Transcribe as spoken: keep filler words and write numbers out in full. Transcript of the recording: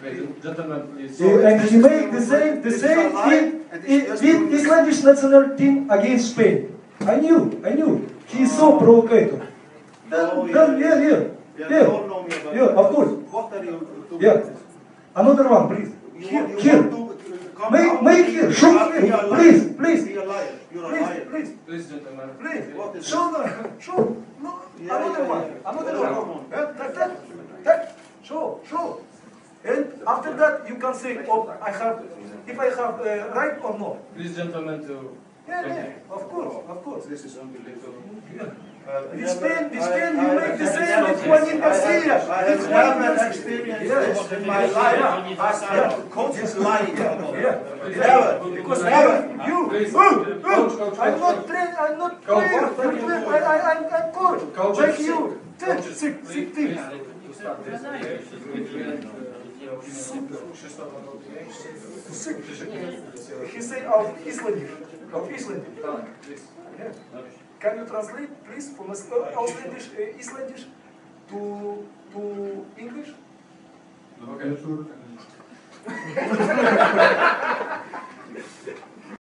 Gentlemen, please. And he made the same, the same thing with Icelandic national team against Spain. I knew, I knew. He is so provocative. Then, then, yeah, yeah, yeah, yeah, of course. What are you doing? Yeah. Another one, please. You Here, want- you here. want to come Make, out? make here, show You here, are a please, liar. please. You are a liar. You are a Please, liar. please, Please, gentlemen. please. What is Show the, show. No, Yeah, another yeah, one, yeah. another Yeah, one. come on. Eh, that, that, that. Show, show. And after that, you can say, oh, I have, if I have uh, right or not. Please, gentlemen, to... Yeah, yeah, of course, of course. This is unbelievable. With Spain, with Spain, I- you I- make the I- same with I- Juanin I have- Garcia. I have With Juanin never Garcia. experienced Yes. this in my life. Yeah. As a coach is lying about it. Yeah. Never. Because Never. you, Please. uh, uh, Coach, coach, I'm coach, not coach. trained, I'm not Coach, player, coach, I'm, player, I, I, I'm, I'm coach, Coach, like sick. you. Ten, Coach, sick, sick thing. To start this, okay? Krzysztof Anowski. Sick. He say of Icelandic, of Icelandic. Tak, please. Yeah. Can you translate, please, from Icelandic, uh, Icelandic to to English? Okay.